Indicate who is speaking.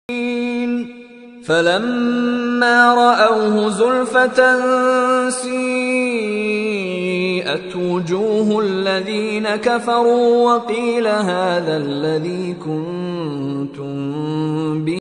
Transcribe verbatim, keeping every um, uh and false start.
Speaker 1: فلما رأوه زلفة سيئت وجوه الذين كفروا وقيل هذا الذي كنتم به